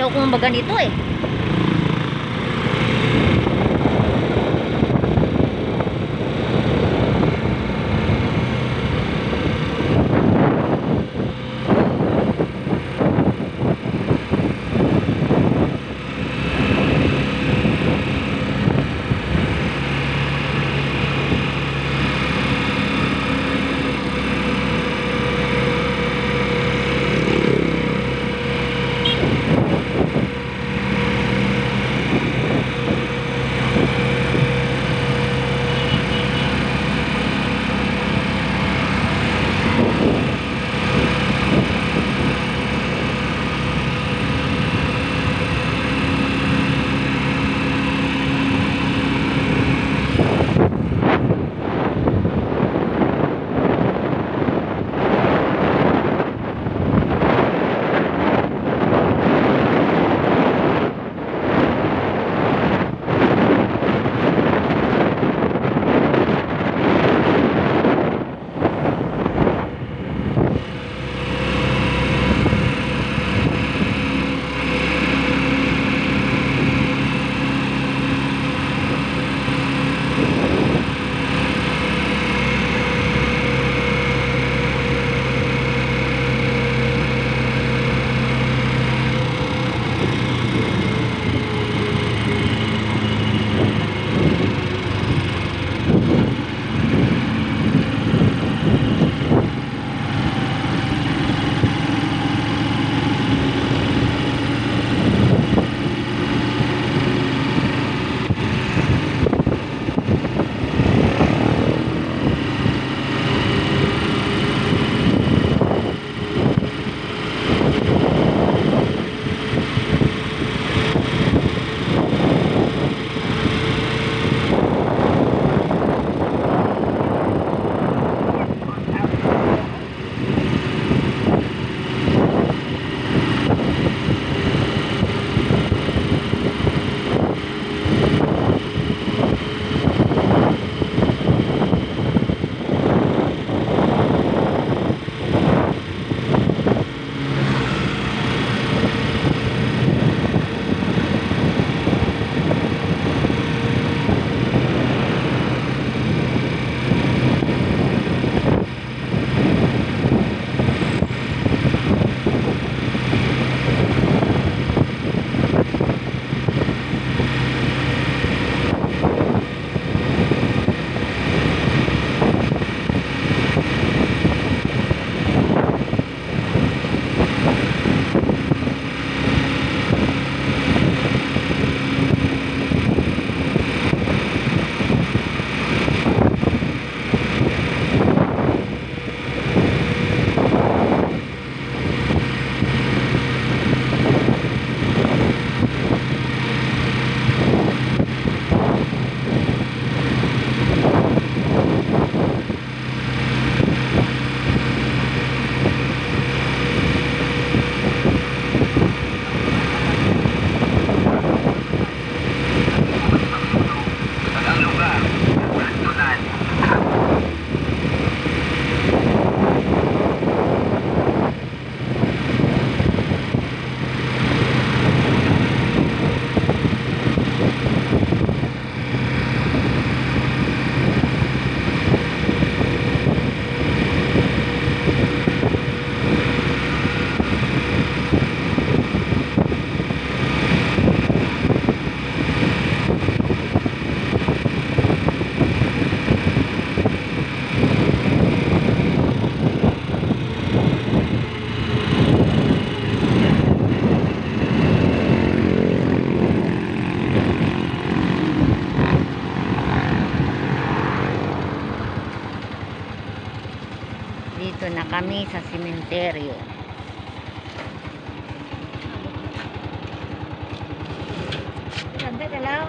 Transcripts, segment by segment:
kong maganito eh. Dito na kami sa sementeryo. Ganda ka lang.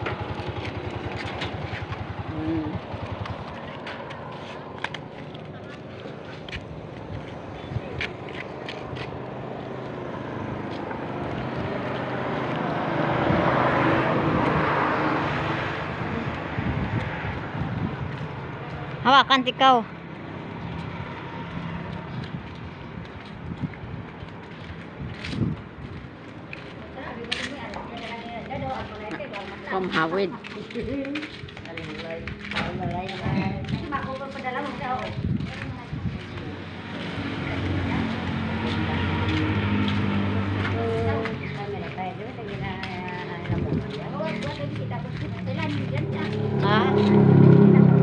Hawakan tikaw. mamhawid. Ha?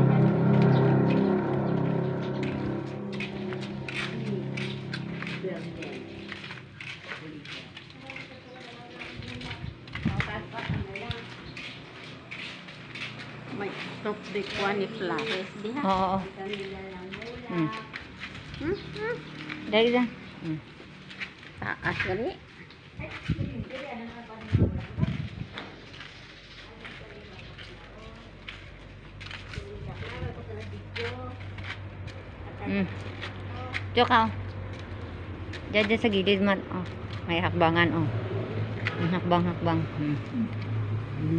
May top de kuan ni Flores diha. Oo. Hmm. Dali dyan. Hmm. Taas gali. Hmm. Diyo ka, oh. Diyan sa gilid man, oh. May hakbangan, oh. Hakbang. Hmm. Hmm.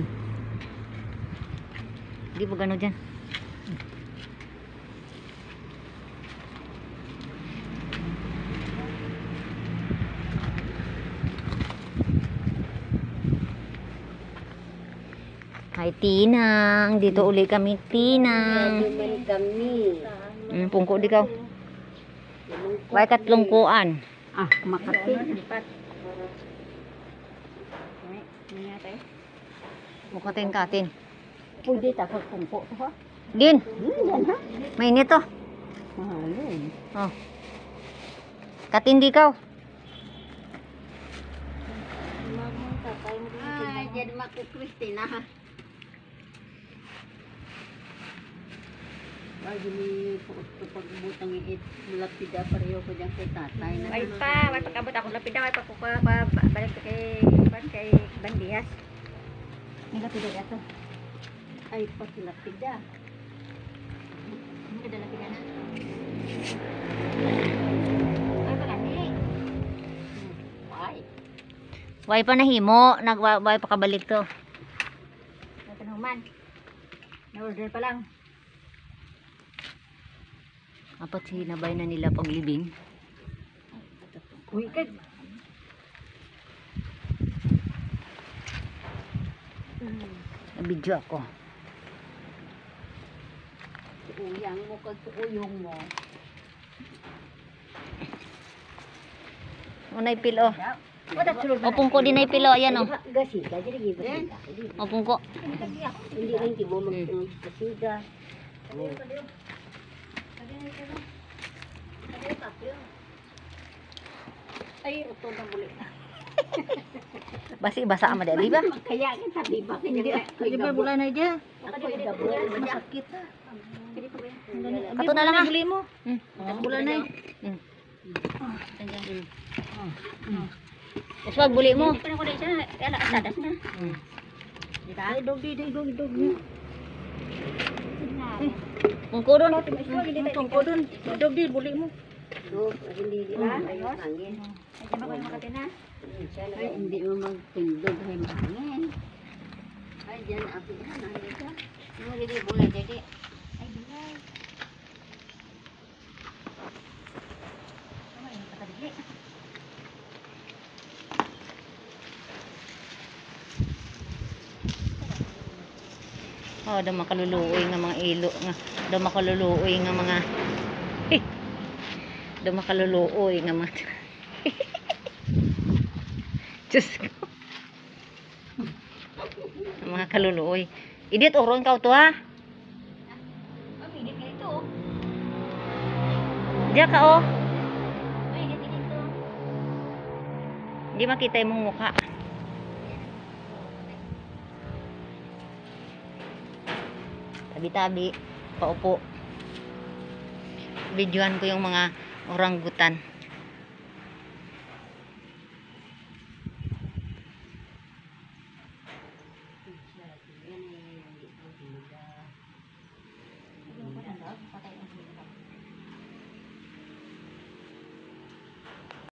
Di ba gano'n dyan? Hi, Tinang. Dito uli kami, Tinang. Kami. Pungko di ka. Way katlungkuan. Ah, Makati. Mukating katin. Pwede takot pungko to ha. Din. Yan ha. May nito. Mahalin. Oh. Katin di ka. Ay, jadi maku Kristina ha. Ay, gini pagbutang iit lapida pareho ko diyan kay tatay na. Ay pa, may pagkabot ako lapida, may pagkukuha balik kay Bandias. May lapida ito. Ay, pati lapida. Hindi ka lapida na. Ay, pagani. Ay, Way pa nahimo. Way pa kabalik to. May panuman. Na-order pa lang. Apat sinabay na nila paglibing. Uy, kag. Nabidyo ako. uyang mo kag uyong mo. Unay pilo. Wala sulod O pungko din ay pilo. Ayan o. Gasiga, jadi giba. O pungko. Hindi rin di mo magkasiga. Ay, ito na muli. Basi basa ama di ba? Kaya kita di ba? Di ba bulan na dyan? Ako gabol, masakit ha. Kato na lang ha. Buli mo. Bulan na Uswag buli mo. Hindi pa na ko na siya. Kaya asadas na. Di ba? Ay, dog. Pungko doon. Tungko dun. Dog di, buli mo. Dog, hindi di ba? Ayos, hangin. Ay, diba ko yung makati na? Ay, hindi mo magtindog ay mahangin. Ay, dyan ako dyan. Hangin ka. Yung hindi bulay, jadi. Ay, bulay. Ano yung katadili? Oh, daw makaluluoy nga mga ilo nga. Daw makaluluoy nga mga daw makaluluoy nga mga Diyos ko. Mga kaluluoy. Idit oron ka to ha. Ang pinit nga ito. Diya ka oh. Ay, hindi dito. Hindi makita yung mukha. Tabi-tabi, paupo. Videoan ko yung mga oranggutan.